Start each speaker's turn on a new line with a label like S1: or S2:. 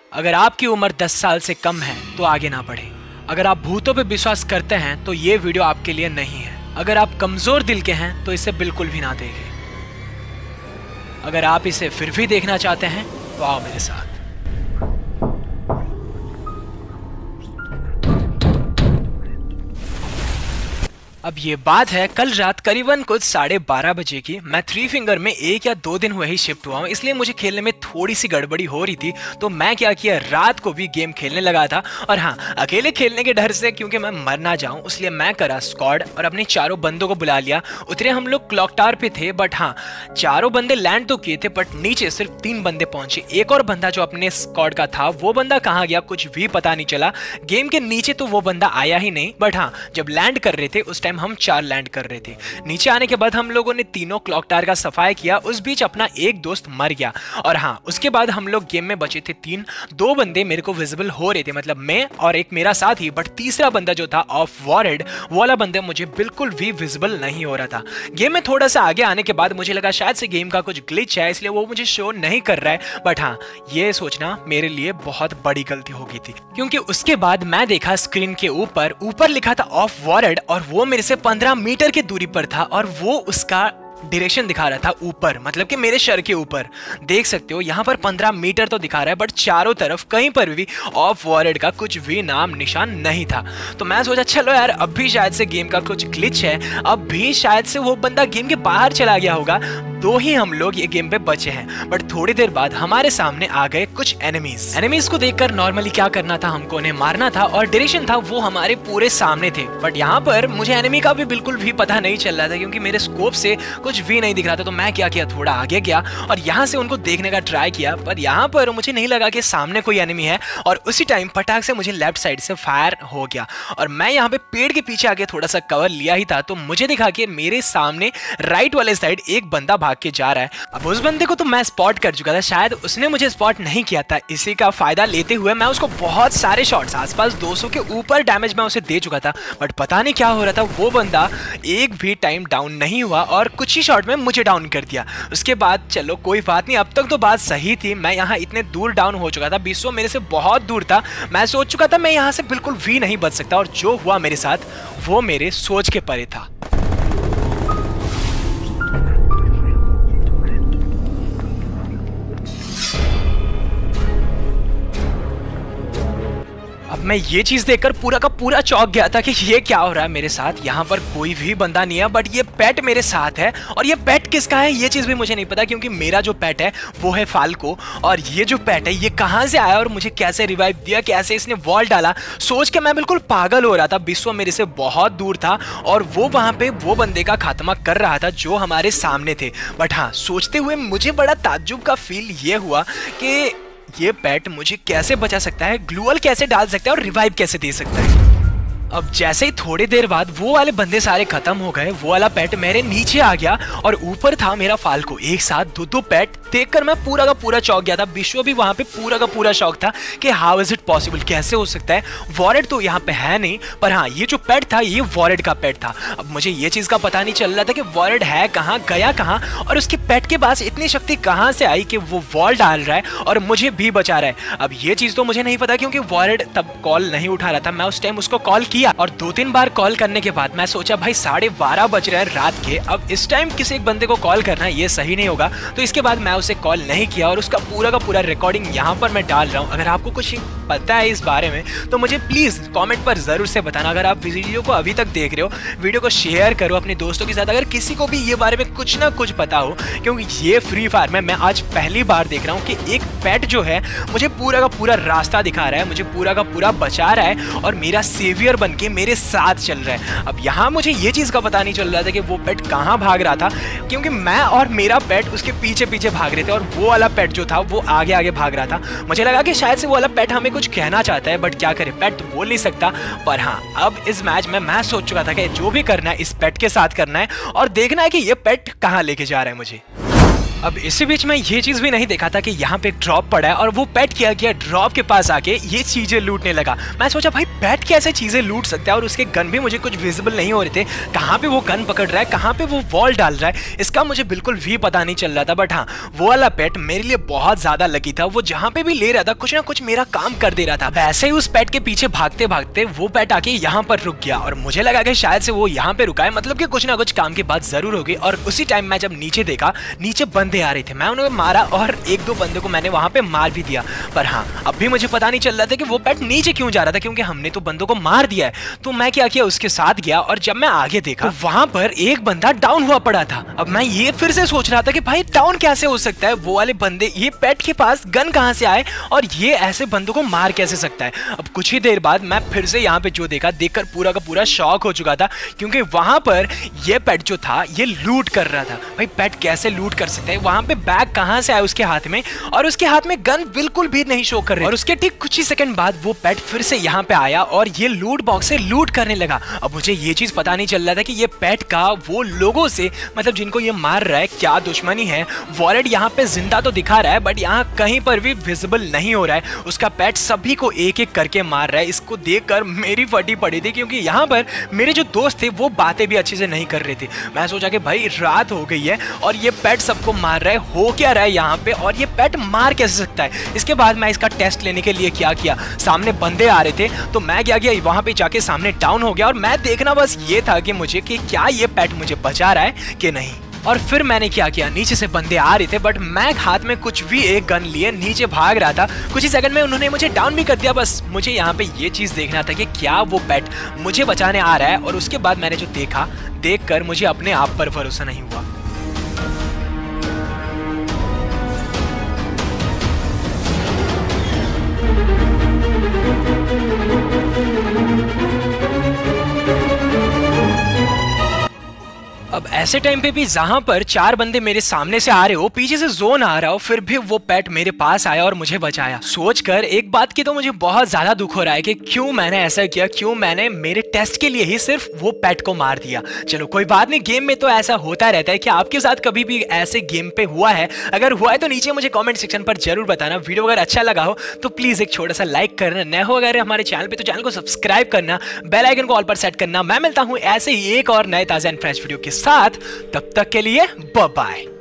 S1: अगर आपकी उम्र 10 साल से कम है तो आगे ना बढ़े। अगर आप भूतों पे विश्वास करते हैं तो ये वीडियो आपके लिए नहीं है। अगर आप कमजोर दिल के हैं तो इसे बिल्कुल भी ना देखें। अगर आप इसे फिर भी देखना चाहते हैं तो आओ मेरे साथ। अब ये बात है कल रात करीबन कुछ 12:30 बजे की। मैं थ्री फिंगर में 1 या 2 दिन हुए ही शिफ्ट हुआ हूँ, इसलिए मुझे खेलने में थोड़ी सी गड़बड़ी हो रही थी। तो मैं क्या किया, रात को भी गेम खेलने लगा था। और हाँ, अकेले खेलने के डर से क्योंकि मैं मर ना जाऊँ इसलिए मैं करा स्क्वाड और अपने चारों बंदों को बुला लिया। उतरे हम लोग क्लॉक टावर पे थे, बट हाँ चारों बंदे लैंड तो किए थे, बट नीचे सिर्फ 3 बंदे पहुंचे। एक और बंदा जो अपने स्क्वाड का था वो बंदा कहाँ गया कुछ भी पता नहीं चला। गेम के नीचे तो वो बंदा आया ही नहीं, बट हाँ जब लैंड कर रहे थे उस टाइम हम 4 लैंड कर रहे थे। नीचे आने के बाद हम लोगों ने तीनों क्लॉक टावर का सफाई किया। उस बीच अपना एक दोस्त मर गया। और हाँ उसके बाद हम लोग गेम में बचे थे 3। 2 बंदे मेरे को विजिबल हो रहे थे, मतलब मैं और एक मेरा साथी, बट तीसरा बंदा जो था ऑफ वॉरेड वो वाला बंदा मुझे बिल्कुल भी विजिबल नहीं हो रहा था। गेम में थोड़ा सा आगे आने के बाद मुझे लगा शायद से गेम का कुछ ग्लिच है इसलिए वो मुझे शो नहीं कर रहा है। बट हाँ ये सोचना मेरे लिए बहुत बड़ी गलती हो गई थी, क्योंकि उसके बाद मैं देखा स्क्रीन के ऊपर लिखा था ऑफ वॉरेड और वो मेरे से 15 मीटर की दूरी पर था और वो उसका डायरेक्शन दिखा रहा था ऊपर, मतलब कि मेरे सर के ऊपर। देख सकते हो यहाँ पर 15 मीटर तो दिखा रहा है, बट चारों तरफ कहीं पर भी ऑफ वॉरेड का कुछ भी नाम निशान नहीं था। तो मैं सोचा चलो यार अब भी शायद से गेम का कुछ ग्लिच है, अब भी शायद से वो बंदा गेम के बाहर चला गया होगा, तो ही हम लोग ये गेम पे बचे हैं। बट थोड़ी देर बाद हमारे सामने आ गए कुछ एनिमीज को देखकर नॉर्मली क्या करना था, हमको उन्हें मारना था और डायरेक्शन था वो हमारे पूरे सामने थे। बट यहाँ पर मुझे एनिमी का भी बिल्कुल भी पता नहीं चल रहा था, क्योंकि मेरे स्कोप से कुछ भी नहीं दिख रहा था। तो मैं क्या किया, थोड़ा आगे गया और यहाँ से उनको देखने का ट्राई किया, पर यहाँ पर मुझे नहीं लगा कि सामने कोई एनिमी है। और उसी टाइम फटाक से मुझे लेफ्ट साइड से फायर हो गया और मैं यहाँ पे पेड़ के पीछे आके थोड़ा सा कवर लिया ही था, तो मुझे दिखा कि मेरे सामने राइट वाले साइड एक बंदा भाग के जा रहा है। अब उस बंदे को तो मैं स्पॉट कर चुका था, शायद उसने मुझे स्पॉट नहीं किया था। इसी का फायदा लेते हुए मैं उसको बहुत सारे शॉट्स, आसपास 200 के ऊपर डैमेज मैं उसे दे चुका था। बट पता नहीं क्या हो रहा था, वो बंदा एक भी टाइम डाउन नहीं हुआ और कुछ ही शॉट में मुझे डाउन कर दिया। उसके बाद चलो कोई बात नहीं, अब तक तो बात सही थी। मैं यहाँ इतने दूर डाउन हो चुका था, 200 मेरे से बहुत दूर था। मैं सोच चुका था मैं यहाँ से बिल्कुल भी नहीं बच सकता, और जो हुआ मेरे साथ वो मेरे सोच के परे था। अब मैं ये चीज देखकर पूरा का पूरा चौंक गया था कि ये क्या हो रहा है मेरे साथ। यहाँ पर कोई भी बंदा नहीं है, बट ये पेट मेरे साथ है। और ये पेट किसका है ये चीज भी मुझे नहीं पता, क्योंकि मेरा जो पेट है वो है फाल्को, और ये जो पेट है ये कहाँ से आया और मुझे कैसे रिवाइव दिया, कैसे इसने वॉल डाला, सोच के मैं बिल्कुल पागल हो रहा था। विश्व मेरे से बहुत दूर था और वो वहां पे वो बंदे का खात्मा कर रहा था जो हमारे सामने थे। बट हाँ सोचते हुए मुझे बड़ा ताज्जुब का फील ये हुआ कि ये पेट मुझे कैसे बचा सकता है, ग्लूअल कैसे डाल सकता है और रिवाइव कैसे दे सकता है। अब जैसे ही थोड़ी देर बाद वो वाले बंदे सारे खत्म हो गए, वो वाला पेट मेरे नीचे आ गया और ऊपर था मेरा फाल्को। एक साथ 2 पेट देखकर मैं पूरा का पूरा चौंक गया था। विश्व भी वहां पे पूरा का पूरा शौक था कि हाउ इज इट पॉसिबल, कैसे हो सकता है, वॉरेड तो यहाँ पे है नहीं, पर हाँ ये जो पेट था ये वॉरेड का पेट था। अब मुझे ये चीज का पता नहीं चल रहा था कि वॉरेड है कहाँ, गया कहाँ, और उसके पेट के पास इतनी शक्ति कहाँ से आई कि वो वॉल डाल रहा है और मुझे भी बचा रहा है। अब ये चीज तो मुझे नहीं पता, क्योंकि वॉरेड तब कॉल नहीं उठा रहा था। मैं उस टाइम उसको कॉल किया और 2-3 बार कॉल करने के बाद मैं सोचा भाई 12:30 बज रहे हैं रात के, अब इस टाइम किसी एक बंदे को कॉल करना ये सही नहीं होगा। तो इसके बाद मैं उसे कॉल नहीं किया और उसका पूरा का पूरा रिकॉर्डिंग यहाँ पर मैं डाल रहा हूँ। अगर आपको कुछ पता है इस बारे में तो मुझे प्लीज कमेंट पर जरूर से बताना। अगर आप वीडियो को अभी तक देख रहे हो, वीडियो को शेयर करो अपने दोस्तों के साथ, अगर किसी को भी ये बारे में कुछ ना कुछ पता हो, क्योंकि ये फ्री फायर में मैं आज पहली बार देख रहा हूँ कि एक पेट जो है मुझे पूरा का पूरा रास्ता दिखा रहा है, मुझे पूरा का पूरा बचा रहा है और मेरा सेवियर बन के मेरे साथ चल रहा है। अब यहाँ मुझे ये चीज का पता नहीं चल रहा था कि वो पेट कहाँ भाग रहा था, क्योंकि मैं और मेरा पेट उसके पीछे पीछे भाग रहे थे और वो वाला पेट जो था वो आगे आगे भाग रहा था। मुझे लगा कि शायद से वो वाला पेट हमें कुछ कहना चाहता है, बट क्या करे, पेट बोल नहीं सकता। पर हाँ अब इस मैच में मैं सोच चुका था कि जो भी करना है इस पेट के साथ करना है और देखना है कि ये पेट कहाँ लेके जा रहा है मुझे। अब इसी बीच में ये चीज भी नहीं देखा था कि यहाँ पे ड्रॉप पड़ा है और वो पेट क्या किया, ड्रॉप के पास आके ये चीजें लूटने लगा। मैं सोचा भाई पेट कैसे चीजें लूट सकता है, और उसके गन भी मुझे कुछ विजिबल नहीं हो रहे थे, कहाँ पे वो गन पकड़ रहा है, कहाँ पे वो वॉल डाल रहा है, इसका मुझे बिल्कुल भी पता नहीं चल रहा था। बट हाँ, वो वाला पेट मेरे लिए बहुत ज्यादा लकी था, वो जहाँ पे भी ले रहा था कुछ ना कुछ मेरा काम कर दे रहा था। वैसे ही उस पेट के पीछे भागते भागते वो पेट आके यहाँ पर रुक गया, और मुझे लगा कि शायद से वो यहाँ पे रुका है, मतलब कि कुछ ना कुछ काम की बात जरूर होगी। और उसी टाइम मैं जब नीचे देखा, नीचे बंदे आ रहे थे, मैं उन्हें मारा और एक दो बंदे को मैंने वहां पे मार भी दिया। पर हाँ, अब भी मुझे पता नहीं चल रहा था कि वो पेट नीचे क्यों जा रहा था, क्योंकि हमने तो बंदों को मार दिया है। तो मैं क्या किया, उसके साथ गया, और जब मैं आगे देखा तो वहां पर एक बंदा डाउन हुआ पड़ा था। अब मैं ये फिर से सोच रहा था कि भाई डाउन कैसे हो सकता है, वो वाले बंदे, ये पेट के पास गन कहां से आए और ये ऐसे बंदों को मार कैसे सकता है। अब कुछ ही देर बाद मैं फिर से यहाँ पे जो देखा, देखकर पूरा का पूरा शॉक हो चुका था, क्योंकि वहां पर ये पेट जो था ये लूट कर रहा था। भाई पेट कैसे लूट कर सकते हैं, वहां पे बैग कहां से आया उसके हाथ में, और उसके हाथ में गन बिल्कुल भी नहीं शो कर रही। और उसके ठीक कुछ ही सेकंड बाद वो पेट फिर से यहाँ पे आया और ये लूट बॉक्स से लूट करने लगा। अब मुझे ये चीज पता नहीं चल रहा था कि ये पेट का वो लोगों से, मतलब जिनको ये मार रहा है, क्या दुश्मनी है। वॉलेट यहाँ पे जिंदा तो दिखा रहा है, बट यहाँ कहीं पर भी विजिबल नहीं हो रहा है। उसका पेट सभी को एक एक करके मार रहा है। इसको देखकर मेरी फटी पड़ी थी, क्योंकि यहाँ पर मेरे जो दोस्त थे वो बातें भी अच्छे से नहीं कर रहे थे। मैं सोचा कि भाई रात हो गई है और ये पेट सबको मार रहा है, हो क्या रहा है यहाँ पे, और ये पेट मार कैसे सकता है। इसके बाद मैं इसका टेस्ट लेने के लिए क्या किया, सामने बंदे आ रहे थे तो मैं क्या किया, वहां पे जाके सामने डाउन हो गया, और मैं देखना बस ये था कि मुझे कि क्या ये पेट मुझे बचा रहा है कि नहीं। और फिर मैंने क्या किया, नीचे से बंदे आ रहे थे, बट मैं हाथ में कुछ भी एक गन लिए नीचे भाग रहा था। कुछ ही सेकंड में उन्होंने मुझे डाउन भी कर दिया। बस मुझे यहाँ पे ये चीज देखना था कि क्या वो पेट मुझे बचाने आ रहा है। और उसके बाद मैंने जो देखा, देखकर मुझे अपने आप पर भरोसा नहीं हुआ। अब ऐसे टाइम पे भी जहां पर चार बंदे मेरे सामने से आ रहे हो, पीछे से जोन आ रहा हो, फिर भी वो पेट मेरे पास आया और मुझे बचाया। सोचकर एक बात की तो मुझे बहुत ज्यादा दुख हो रहा है कि क्यों मैंने ऐसा किया, क्यों मैंने मेरे टेस्ट के लिए ही सिर्फ वो पेट को मार दिया। चलो कोई बात नहीं, गेम में तो ऐसा होता रहता है। कि आपके साथ कभी भी ऐसे गेम पे हुआ है? अगर हुआ है तो नीचे मुझे कॉमेंट सेक्शन पर जरूर बताना। वीडियो अगर अच्छा लगा हो तो प्लीज एक छोटा सा लाइक करना, नए हो अगर हमारे चैनल पे तो चैनल को सब्सक्राइब करना, बेल आइकन को ऑल पर सेट करना। मैं मिलता हूं ऐसे ही एक और नए ताजा एंड फ्रेश वीडियो के साथ, तब तक के लिए बाय बाय।